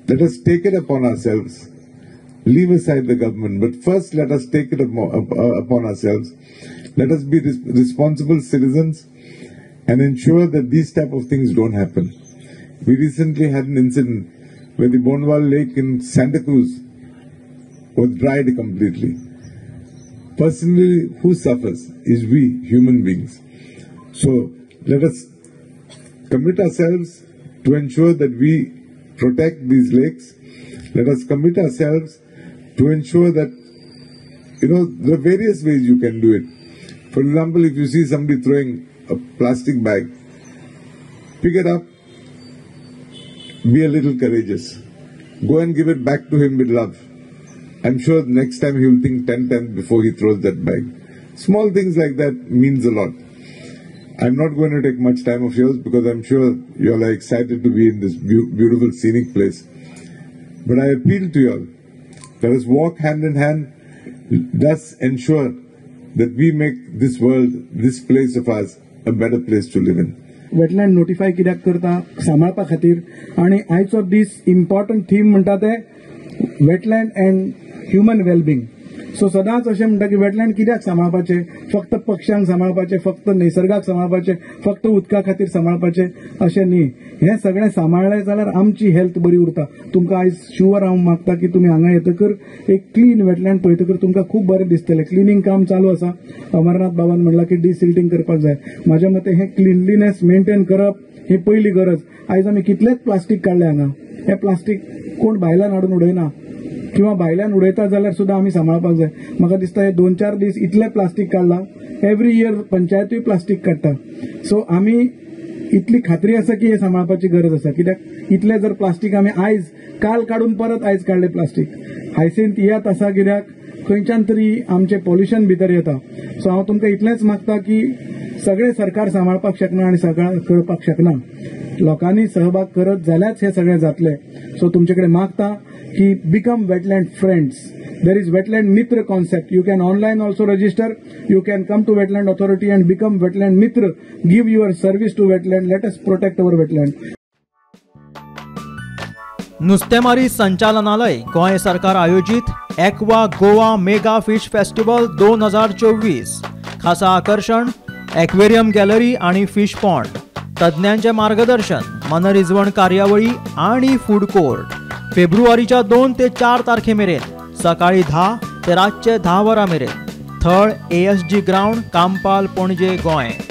let us take it upon ourselves. Leave aside the government, but first let us take it upon ourselves. Let us be responsible citizens and ensure that these type of things don't happen. We recently had an incident where the Bonwal Lake in Santa Cruz was dried completely. Personally, who suffers is we, human beings. So let us commit ourselves to ensure that we protect these lakes. Let us commit ourselves to ensure that, there are various ways you can do it. For example, if you see somebody throwing a plastic bag, pick it up, be a little courageous. Go and give it back to him with love. I'm sure next time he will think 10 times before he throws that bag. Small things like that means a lot. I'm not going to take much time of yours because I'm sure you all are excited to be in this beautiful scenic place. But I appeal to you all, let us walk hand in hand, thus ensure that we make this world, this place of ours, a better place to live in. Wetland notify कित्याक करता सांबाळपा खातीर आनी आयचो दीस important theme म्हणटा ते wetland and human wellbeing. So सदांच अशें म्हणटा की वेटलँड कित्याक सांबाळपाचे, फक्त पक्ष्यांक सांबाळपाचे, फक्त निसर्गाक सांबाळपाचे, फक्त उदका खातीर सांबाळपाचे अशें न्ही. हें सगळें सांबाळ्ळें जाल्यार आमची हेल्थ बरी उरता. तुमकां आयज शुअर हांव मागता की तुमी हांगा येतकर एक क्लीन वेटलँड पळयतकर तुमकां खूब बरें दिसतलें. क्लिनींग काम चालू आसा. अमरनाथ बाबान म्हणलां की डिसिल्टिंग करपाक जाय. म्हाज्या मते हें क्लिनलीनेस मेंटेन करप ही पयली गरज. आयज आमी कितलेंच प्लास्टीक काडलें हांगा. हें प्लास्टीक कोण भायल्यान हाडून उडयना किंवा भायल्यान उडयता जाल्यार सुद्दां आमी सांबाळपाक जाय. म्हाका दिसता हे 2-4 दीस इतलें प्लास्टीक काडलां. एव्हरी इयर पंचायतूय प्लास्टीक काडटा. सो आमी इतली खात्री आसा की हे सांबाळपाची गरज आसा. कित्याक इतलें जर प्लास्टीक आमी आयज काल काडून परत आयज काडलें प्लास्टीक हायसेंत येत आसा कित्याक खंयच्यान तरी आमचें पॉल्युशन भितर येता. सो हांव तुमकां इतलेंच मागता की सगळें सरकार सांबाळपाक शकना आनी सगळें करपाक शकना. लोकांनी सहभाग करत जाल्यारच हे सगळें जातलें. सो तुमचे कडेन मागता की become wetland friends. There is Wetland Mitra concept. You can online also register. You can come to Wetland Authority and become Wetland Mitra. Give your service to wetland. Let us protect our wetland. नुस्तेमारी संचालनालय गोंय सरकार आयोजित aqua Goa mega fish festival 2024. खासा आकर्षण aquarium gallery आणि fish pond. तज्ञांचे मार्गदर्शन, मनरिजवण कार्यावळी आणि फूड कोर्ट. फेब्रुवारीच्या 2 ते 4 तारखेमेरेन सकाळी 10 ते रातचे 10 वरां मेरेन. थळ ASG ग्राउंड, कांपाल, पणजे, गोंय.